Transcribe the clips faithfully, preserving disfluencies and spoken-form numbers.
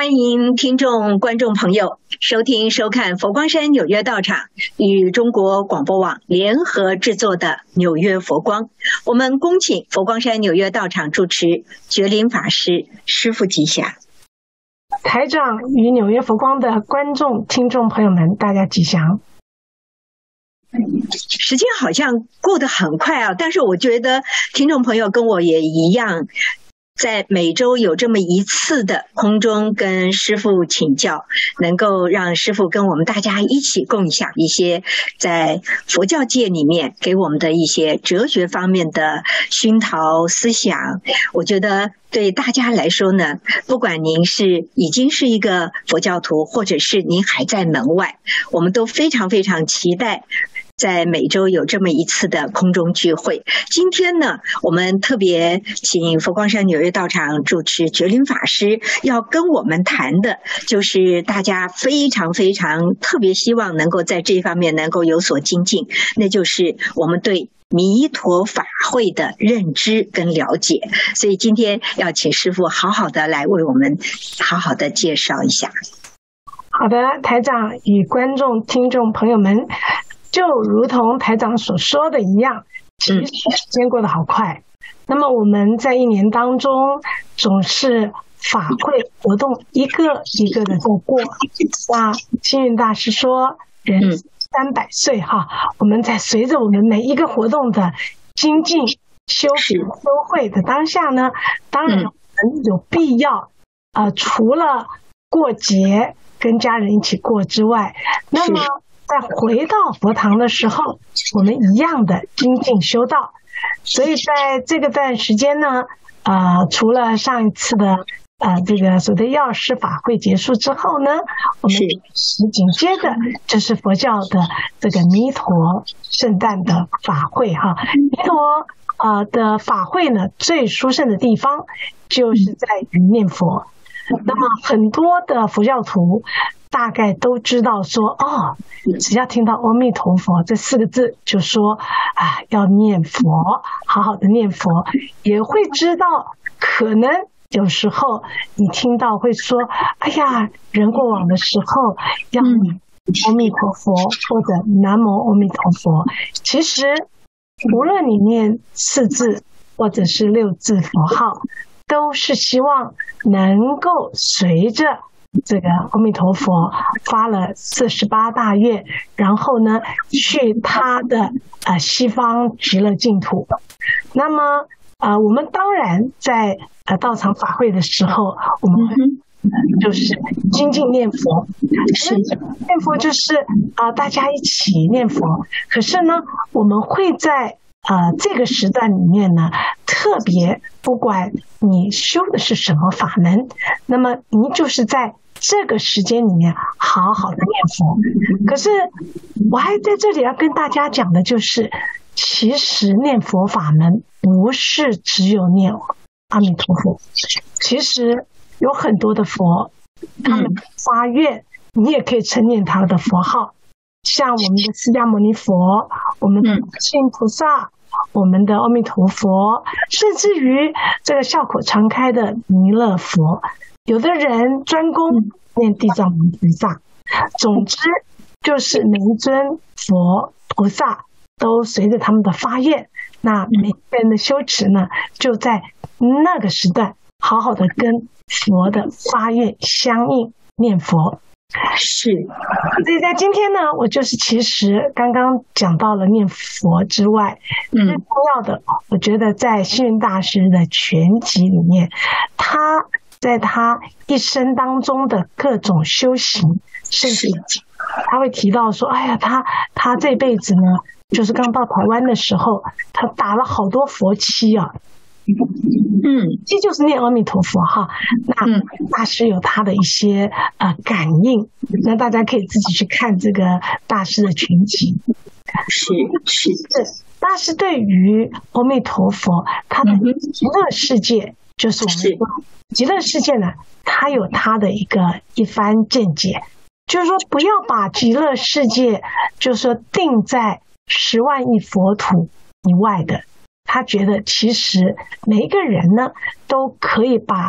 欢迎听众观众朋友收听收看佛光山纽约道场与中国广播网联合制作的纽约佛光。我们恭请佛光山纽约道场主持觉林法师，师父吉祥。 台长与纽约佛光的观众听众朋友们，大家吉祥。 时间好像过得很快啊，但是我觉得听众朋友跟我也一样，在每周有这么一次的空中跟师父请教，能够让师父跟我们大家一起共享一些在佛教界里面给我们的一些哲学方面的熏陶思想。我觉得对大家来说呢，不管您是已经是一个佛教徒，或者是您还在门外，我们都非常非常期待在每周有这么一次的空中聚会。今天呢，我们特别请佛光山纽约道场主持觉林法师要跟我们谈的，就是大家非常非常特别希望能够在这方面能够有所精进，那就是我们对弥陀法会的认知跟了解。所以今天要请师父好好的来为我们好好的介绍一下。 好的，台长与观众听众朋友们，就如同台长所说的一样，其实时间过得好快。那么我们在一年当中总是法会活动一个一个的在过。那星云大师说人三百岁哈，我们在随着我们每一个活动的精进修学修会的当下呢，当然我们有必要呃，除了过节跟家人一起过之外，那么在回到佛堂的时候，我们一样的精进修道。所以在这个段时间呢，呃，除了上一次的呃这个所谓药师法会结束之后呢，我们紧接着就是佛教的这个弥陀圣诞的法会哈。弥陀呃的法会呢，最殊胜的地方就是在于念佛。那么很多的佛教徒大概都知道说，哦，只要听到阿弥陀佛这四个字，就说啊要念佛，好好的念佛。也会知道可能有时候你听到会说，哎呀，人过往的时候要念阿弥陀佛或者南无阿弥陀佛。其实无论你念四字或者是六字佛号，都是希望能够随着这个阿弥陀佛发了四十八大愿，然后呢去他的呃西方极乐净土。那么呃我们当然在呃道场法会的时候，我们会就是精进念佛，是念佛就是啊、呃、大家一起念佛。可是呢，我们会在呃这个时段里面呢，特别不管你修的是什么法门，那么你就是在这个时间里面好好的念佛。可是我还在这里要跟大家讲的就是，其实念佛法门不是只有念阿弥陀佛，其实有很多的佛，他们发愿，你也可以称念他的佛号，像我们的释迦牟尼佛，我们的观世音菩萨，我们的阿弥陀佛，甚至于这个笑口常开的弥勒佛。有的人专攻念地藏王菩萨。总之就是每一尊佛菩萨都随着他们的发愿，那每个人的修持呢，就在那个时段好好的跟佛的发愿相应念佛。 是， 所以在今天呢，我就是其实刚刚讲到了念佛之外，最重要的，我觉得在星云大师的全集里面，他在他一生当中的各种修行，甚至他会提到说，哎呀，他他这辈子呢，就是刚到台湾的时候，他打了好多佛七啊。嗯，这就是念阿弥陀佛哈。那大师有他的一些呃感应，那大家可以自己去看这个大师的全集。 是是是，大师对于阿弥陀佛他的极乐世界，就是我们说极乐世界呢，他有他的一个一番见解，就是说不要把极乐世界就是说定在十万亿佛土以外的。他觉得其实每一个人呢，都可以把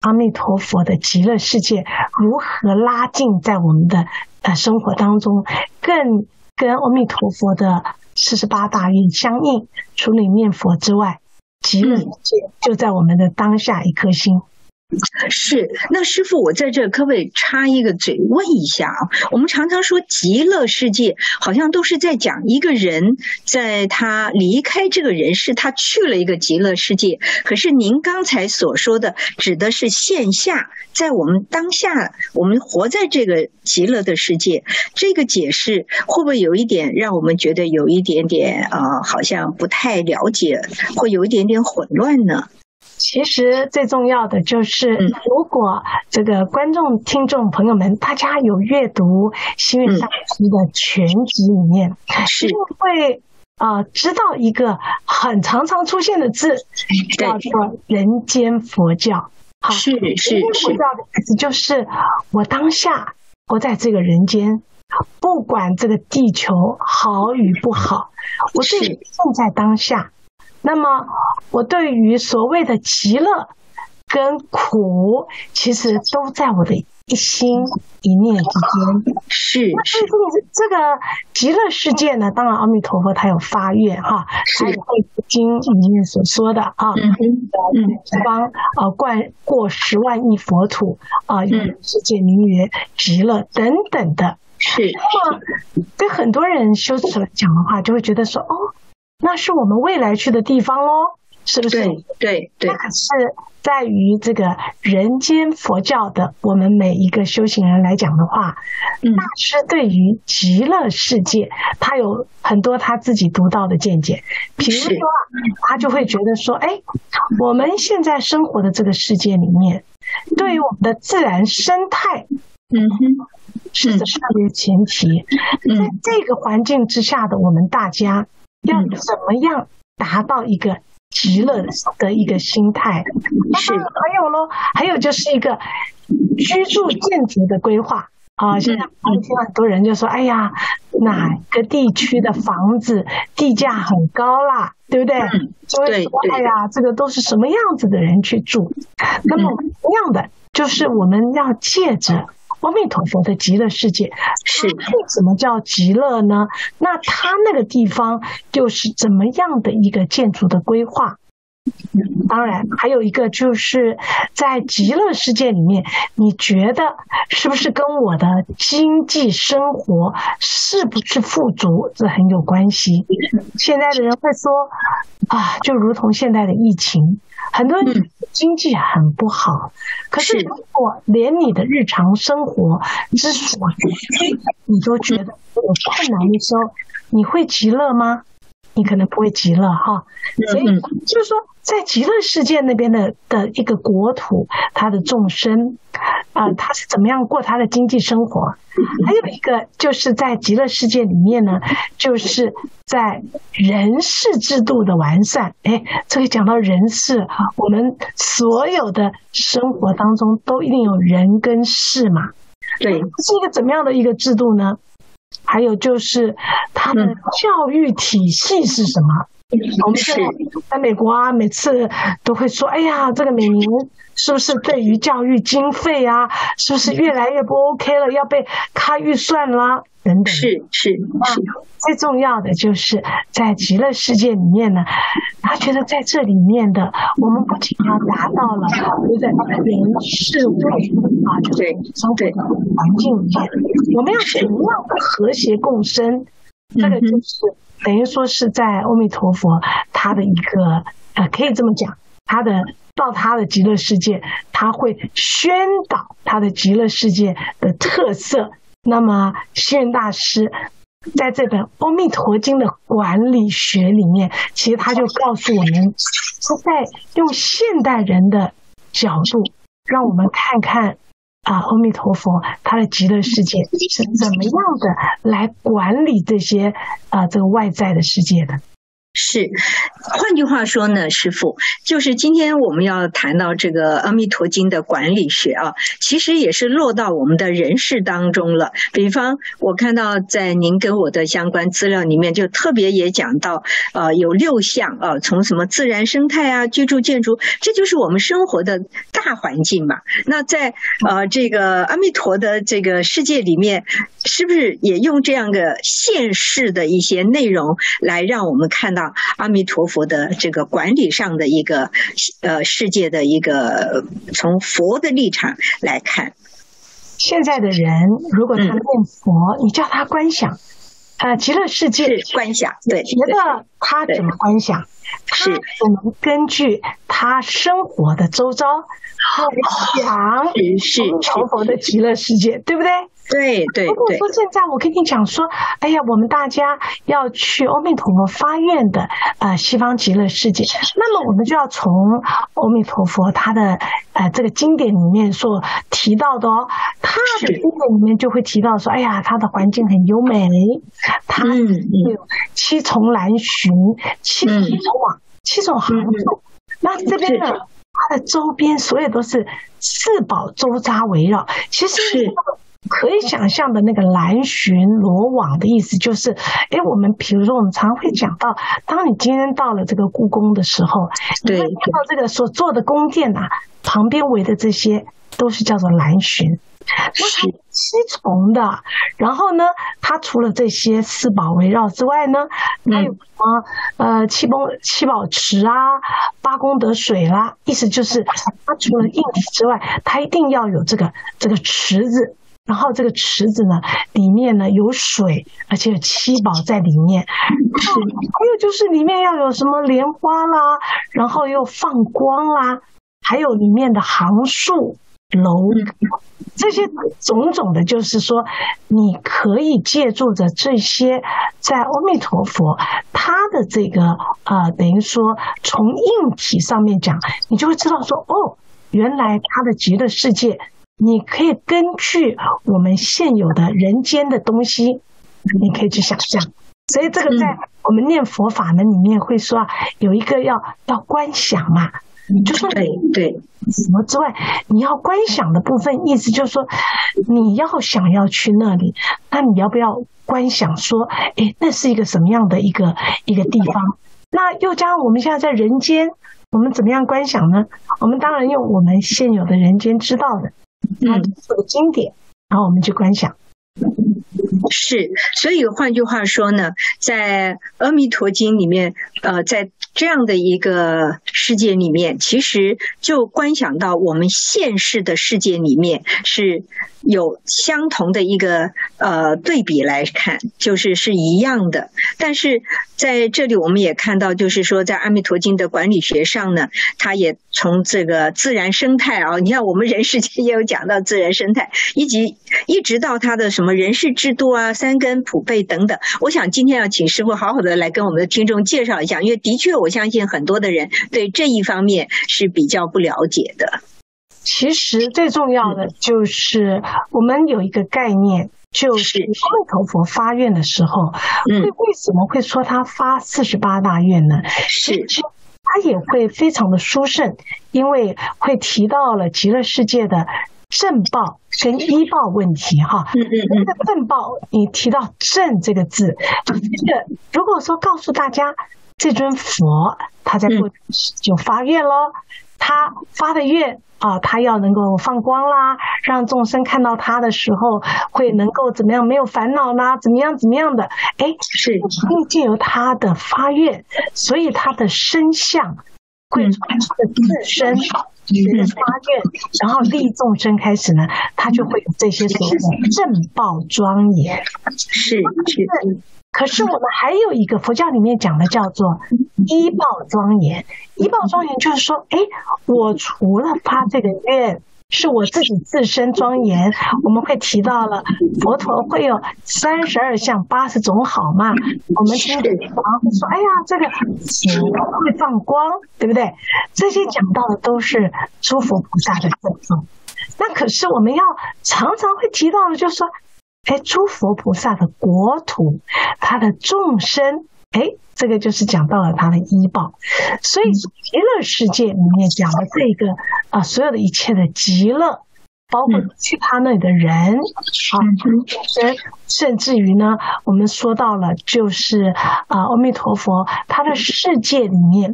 阿弥陀佛的极乐世界如何拉近在我们的呃生活当中，更跟阿弥陀佛的四十八大愿相应。除了念佛之外，极乐世界就在我们的当下一颗心。 是，那师父，我在这可不可以插一个嘴问一下啊？我们常常说极乐世界，好像都是在讲一个人在他离开这个人世，他去了一个极乐世界。可是您刚才所说的，指的是线下，在我们当下，我们活在这个极乐的世界。这个解释会不会有一点让我们觉得有一点点啊、呃，好像不太了解，会有一点点混乱呢？ 其实最重要的就是，如果这个观众、听众朋友们，大家有阅读星云大师的全集里面，是会啊、呃、知道一个很常常出现的字，叫做人间佛教。好， 是是是， 佛教的意思就是我当下活在这个人间，不管这个地球好与不好，我对于现在当下。那么我对于所谓的极乐跟苦，其实都在我的一心一念之间。 是是， 这个极乐世界呢，当然阿弥陀佛他有发愿哈，他有《会经》里面所说的啊，嗯嗯，方啊贯过十万亿佛土啊，有世界名曰极乐等等的。 是， 那么对很多人修持来讲的话，就会觉得说，哦，那是我们未来去的地方咯，是不是？ 对对对。 那可是在于这个人间佛教的我们每一个修行人来讲的话，嗯、大师对于极乐世界，他有很多他自己独到的见解。比如说，他就会觉得说，哎，我们现在生活的这个世界里面，对于我们的自然生态，嗯哼，是这上面前提，在这个环境之下的我们大家。要怎么样达到一个极乐的一个心态？是，还有咯，还有就是一个居住建筑的规划啊。现在我听很多人就说：“哎呀，哪个地区的房子地价很高啦，对不对？”就会说：“哎呀，这个都是什么样子的人去住？”那么同样的，就是我们要借着阿弥陀佛的极乐世界，是什么叫极乐呢？那它那个地方又是怎么样的一个建筑的规划？当然，还有一个就是在极乐世界里面，你觉得是不是跟我的经济生活是不是富足，这很有关系。现在的人会说啊，就如同现在的疫情，很多人经济很不好，可是如果连你的日常生活之所需你都觉得有困难的时候，你会极乐吗？你可能不会极乐哈。所以就是说，在极乐世界那边的的一个国土，他的众生啊、呃，他是怎么样过他的经济生活？还有一个就是在极乐世界里面呢，就是在人事制度的完善。哎，这个讲到人事，我们所有的生活当中都一定有人跟事嘛。对，是一个怎么样的一个制度呢？还有就是它的教育体系是什么？我们是在美国啊，每次都会说，哎呀，这个每年是不是对于教育经费啊，是不是越来越不 OK 了，要被卡预算啦等等。是是是，最重要的就是在极乐世界里面呢，他觉得在这里面的我们不仅要达到了就在人事物啊，就是生活的环境里面，我们要怎么样的和谐共生？这个就是等于说是在阿弥陀佛他的一个呃，可以这么讲，他的到他的极乐世界，他会宣导他的极乐世界的特色。那么星云大师在这本《阿弥陀经》的管理学里面，其实他就告诉我们，是在用现代人的角度，让我们看看啊，阿弥陀佛他的极乐世界是怎么样的来管理这些啊这个外在的世界的。 是，换句话说呢，师父，就是今天我们要谈到这个《阿弥陀经》的管理学啊，其实也是落到我们的人事当中了。比方，我看到在您跟我的相关资料里面，就特别也讲到，呃，有六项啊，从什么自然生态啊、居住建筑，这就是我们生活的大大环境嘛。那在呃这个阿弥陀的这个世界里面，是不是也用这样的现世的一些内容来让我们看到阿弥陀佛的这个管理上的一个呃世界的一个从佛的立场来看？ 现在的人如果他念佛，嗯、你叫他观想，呃，极乐世界是观想，对， 觉得他怎么观想，他只能根据他生活的周遭来讲阿弥陀佛的极乐世界，对不对？ 对对对。 如果说现在我跟你讲说，哎呀，我们大家要去阿弥陀佛发愿的呃西方极乐世界，那么我们就要从阿弥陀佛他的呃这个经典里面所提到的哦，他的经典里面就会提到说，哎呀，他的环境很优美，他有七重栏巡、七重网、七种航路，那这边呢，它的周边所有都是四宝周匝围绕，其实是可以想象的那个栏巡罗网的意思就是，哎，我们比如说我们常会讲到，当你今天到了这个故宫的时候，你会看到这个所做的宫殿啊，旁边围的这些都是叫做栏巡。那它七重的，然后呢，它除了这些四宝围绕之外呢，还有什么呃七宝七宝池啊、八功德水啦，意思就是它除了硬体之外，它一定要有这个这个池子。然后这个池子呢，里面呢有水，而且有七宝在里面。还有就是里面要有什么莲花啦，然后又放光啦，还有里面的行树楼，这些种种的，就是说，你可以借助着这些，在阿弥陀佛他的这个呃，等于说从硬体上面讲，你就会知道说，哦，原来他的极乐世界。你可以根据我们现有的人间的东西，你可以去想象。所以这个在我们念佛法门里面会说，有一个要要观想嘛，就说对对佛之外，你要观想的部分，意思就是说，你要想要去那里，那你要不要观想说，哎，那是一个什么样的一个一个地方？那又加上我们现在在人间，我们怎么样观想呢？我们当然用我们现有的人间知道的。嗯，这个经典，然后我们去观想。 是，所以换句话说呢，在阿弥陀经里面，呃，在这样的一个世界里面，其实就观想到我们现世的世界里面是有相同的一个呃对比来看，就是是一样的。但是在这里我们也看到，就是说在阿弥陀经的管理学上呢，它也从这个自然生态啊，你看我们人世间也有讲到自然生态，以及一直到它的什么人事制度啊、三根普被等等。我想今天要请师父好好的来跟我们的听众介绍一下，因为的确我相信很多的人对这一方面是比较不了解的。 其实最重要的就是我们有一个概念，就是阿弥陀佛发愿的时候，会为什么会说他发四十八大愿呢？ 是他也会非常的殊胜，因为会提到了极乐世界的正报跟依报问题哈。嗯嗯嗯。那个正报，你提到正这个字，这个如果说告诉大家，这尊佛他在过去就发愿咯，他发的愿啊，他要能够放光啦，让众生看到他的时候会能够怎么样，没有烦恼啦，怎么样怎么样的，哎，是借由他的发愿，所以他的身相会从他的自身的发愿，然后利众生开始呢，他就会有这些所谓的正报庄严。 是是。 可是我们还有一个佛教里面讲的叫做依报庄严。依报庄严就是说，哎，我除了发这个愿是我自己自身庄严，我们会提到了佛陀会有三十二相八十种好嘛，我们听然后会说，哎呀，这个会放光，对不对？这些讲到的都是诸佛菩萨的正报。那可是我们要常常会提到的就是说，哎，诸佛菩萨的国土，他的众生，哎，这个就是讲到了他的依报。所以极乐世界里面讲的这个啊、呃，所有的一切的极乐，包括去他那里的人啊，人、嗯，甚至于呢，我们说到了就是啊，阿弥陀佛他的世界里面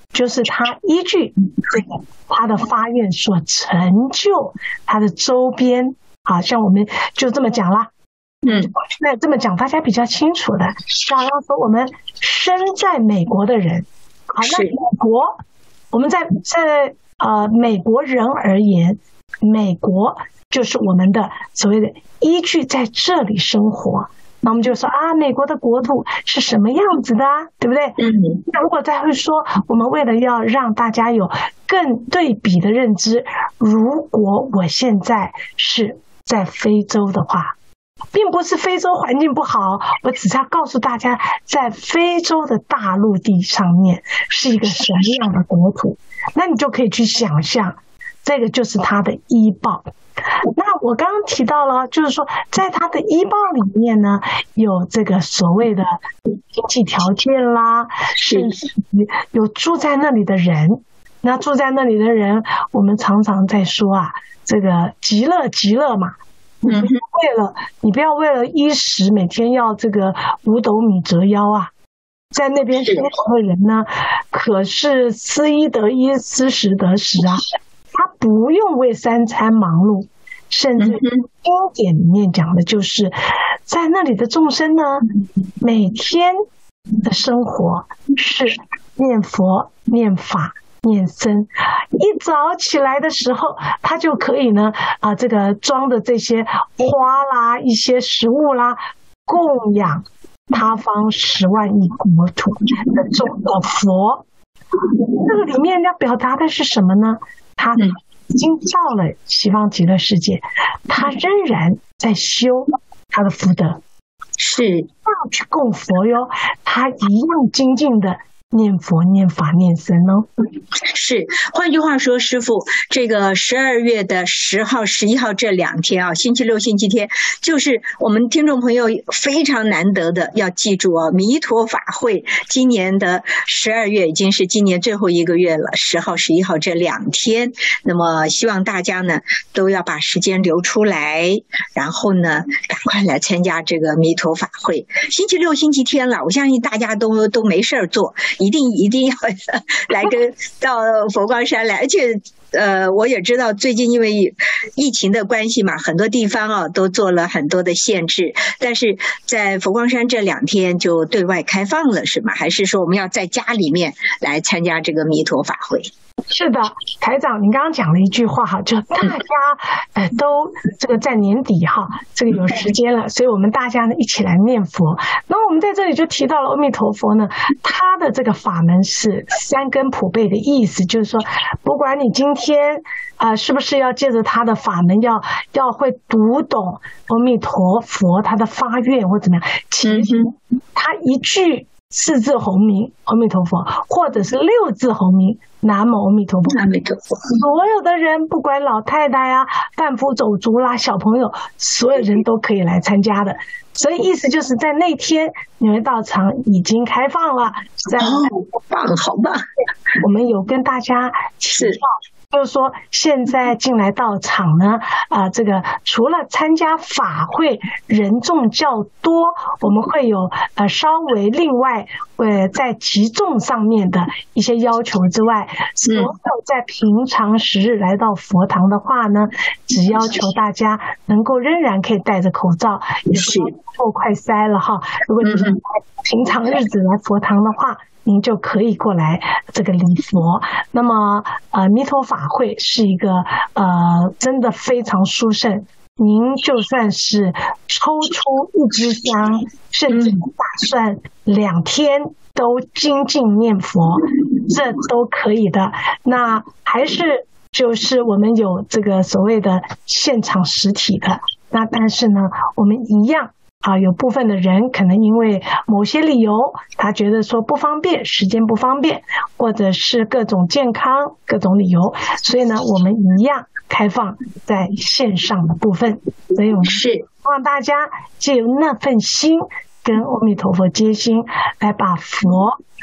就是他依据这个他的发愿所成就他的周边，好像我们就这么讲啦。 嗯， 那这么讲大家比较清楚的，刚刚说我们身在美国的人，好，那美国我们在在呃美国人而言，美国就是我们的所谓的依据在这里生活。那我们就说啊，美国的国土是什么样子的啊，对不对？ 嗯， 那如果再会说，我们为了要让大家有更对比的认知，如果我现在是在非洲的话，并不是非洲环境不好，我只是要告诉大家，在非洲的大陆地上面是一个什么样的国土，那你就可以去想象，这个就是它的医报。那我刚刚提到了，就是说在他的医报里面呢，有这个所谓的经济条件啦，甚至于有住在那里的人。那住在那里的人，我们常常在说啊，这个极乐极乐嘛，你不要为了你不要为了衣食每天要这个五斗米折腰啊。在那边生活的人呢，可是思衣得衣，思食得食啊。他不用为三餐忙碌，甚至经典里面讲的就是在那里的众生呢，每天的生活是念佛、念法、念僧。一早起来的时候，他就可以呢啊，这个装的这些花啦、一些食物啦，供养他方十万亿国土的众的佛。这个里面要表达的是什么呢？他已经到了西方极乐世界，他仍然在修他的福德， 是要去供佛哟，他一样精进的念佛、念法、念僧哦。 是，换句话说，师父，这个十二月的十号、十一号这两天啊，星期六、星期天，就是我们听众朋友非常难得的，要记住啊，弥陀法会今年的十二月已经是今年最后一个月了，十号、十一号这两天，那么希望大家呢都要把时间留出来，然后呢赶快来参加这个弥陀法会。星期六、星期天了，我相信大家都都没事做。一定一定要来跟到佛光山来，而且呃，我也知道最近因为疫情的关系嘛，很多地方啊都做了很多的限制，但是在佛光山这两天就对外开放了，是吗？还是说我们要在家里面来参加这个弥陀法会？ 是的，台长，您刚刚讲了一句话哈，就大家呃都这个在年底哈，这个有时间了，所以我们大家呢一起来念佛。那我们在这里就提到了阿弥陀佛呢，他的这个法门是三根普被的意思，就是说，不管你今天啊、呃、是不是要借着他的法门要要会读懂阿弥陀佛他的发愿或怎么样，其实他一句四字洪名阿弥陀佛，或者是六字洪名南无阿弥陀佛， 阿弥陀佛， 所有的人，不管老太太呀、贩夫走卒啦、小朋友，所有人都可以来参加的。所以意思就是在那天，你们道场已经开放了。在哦，棒，好棒！ 我们有跟大家是。 就是说，现在进来到场呢，啊、呃，这个除了参加法会人众较多，我们会有呃稍微另外呃在集众上面的一些要求之外，所有在平常时日来到佛堂的话呢，只要求大家能够仍然可以戴着口罩，也是够快塞了哈。如果你是平常日子来佛堂的话，您就可以过来这个礼佛。那么呃弥陀法会是一个呃真的非常殊胜，您就算是抽出一支香，甚至打算两天都精进念佛，这都可以的。那还是就是我们有这个所谓的现场实体的，那但是呢我们一样啊，有部分的人可能因为某些理由，他觉得说不方便，时间不方便，或者是各种健康各种理由，所以呢，我们一样开放在线上的部分。所以我们是希望大家借由那份心跟阿弥陀佛接心，来把佛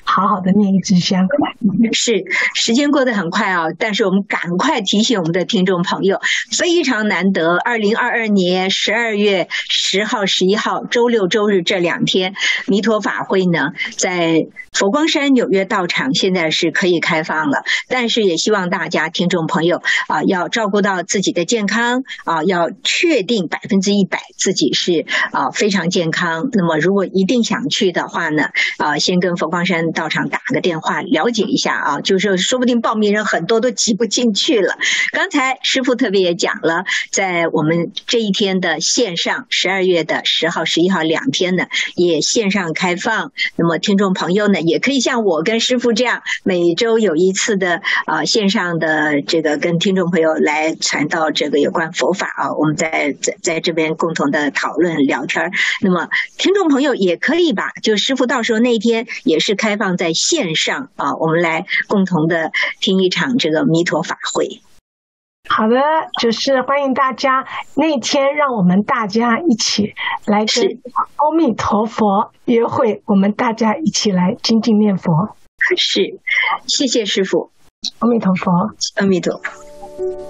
好好的念一支香。 是，时间过得很快啊，但是我们赶快提醒我们的听众朋友，非常难得，二零二二年十二月十号、十一号，周六、周日这两天，弥陀法会呢，在佛光山纽约道场现在是可以开放了，但是也希望大家听众朋友啊，要照顾到自己的健康啊，要确定百分之一百自己是啊非常健康。那么如果一定想去的话呢，啊，先跟佛光山道场打个电话了解一下啊，就是说不定报名人很多都挤不进去了。刚才师父特别也讲了，在我们这一天的线上，十二月的十号、十一号两天呢，也线上开放。那么听众朋友呢，也可以像我跟师父这样，每周有一次的啊、呃、线上的这个跟听众朋友来传到这个有关佛法啊，我们在在在这边共同的讨论聊天。那么听众朋友也可以吧，就师父到时候那一天也是开放在线上啊，我们来共同的听一场这个弥陀法会。 好的，就是欢迎大家那天让我们大家一起来跟阿弥陀佛约会，我们大家一起来精进念佛。 是，谢谢师父。 阿弥陀佛。 阿弥陀佛。